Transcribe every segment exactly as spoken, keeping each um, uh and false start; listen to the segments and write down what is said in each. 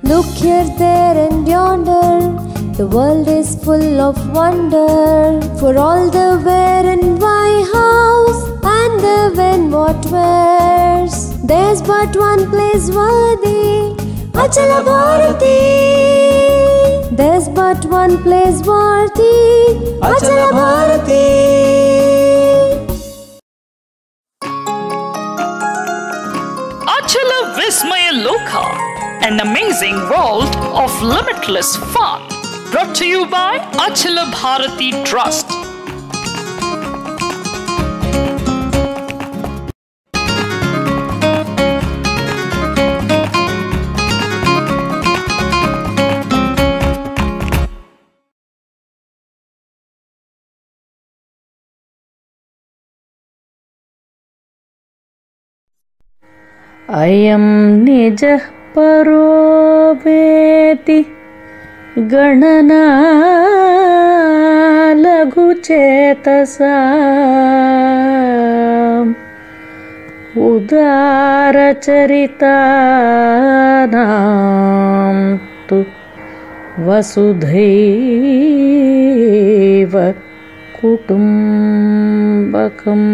Look here, there and yonder, the world is full of wonder. For all the where and why house and the when what where's, there's but one place worthy, Achala Bharati. There's but one place worthy, Achala Bharati. Achala Vismaya Loka, an amazing world of limitless fun. Brought to you by Achala Bharati Trust. अयं निजः परो वेति गणना लघुचेतसाम् उदारचरितानां तु वसुधैव कुटुम्बकम्।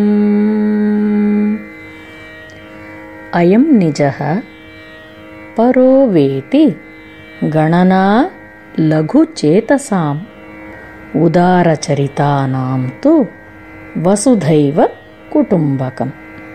अयं निजः परो वेति गणना लघुचेतसाम् उदारचरितानां तु वसुधैव कुटुम्बकम्।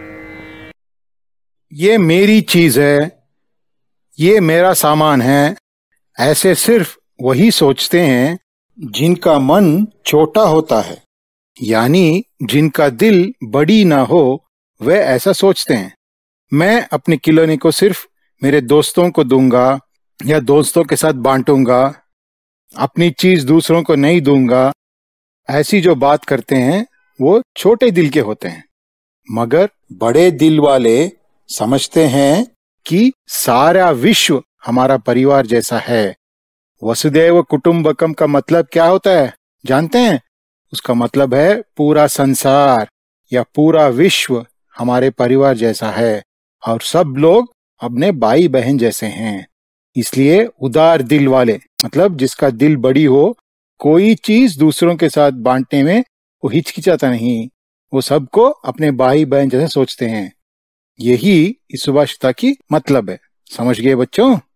ये मेरी चीज है, ये मेरा सामान है, ऐसे सिर्फ वही सोचते हैं जिनका मन छोटा होता है, यानी जिनका दिल बड़ी ना हो, वे ऐसा सोचते हैं। मैं अपने खिलौने को सिर्फ मेरे दोस्तों को दूंगा या दोस्तों के साथ बांटूंगा, अपनी चीज दूसरों को नहीं दूंगा, ऐसी जो बात करते हैं वो छोटे दिल के होते हैं। मगर बड़े दिल वाले समझते हैं कि सारा विश्व हमारा परिवार जैसा है। वसुधैव कुटुम्बकम का मतलब क्या होता है जानते हैं? उसका मतलब है पूरा संसार या पूरा विश्व हमारे परिवार जैसा है और सब लोग अपने भाई बहन जैसे हैं। इसलिए उदार दिल वाले मतलब जिसका दिल बड़ी हो, कोई चीज दूसरों के साथ बांटने में वो हिचकिचाता नहीं, वो सबको अपने भाई बहन जैसे सोचते हैं। यही इस सुभाषिता की मतलब है। समझ गए बच्चों?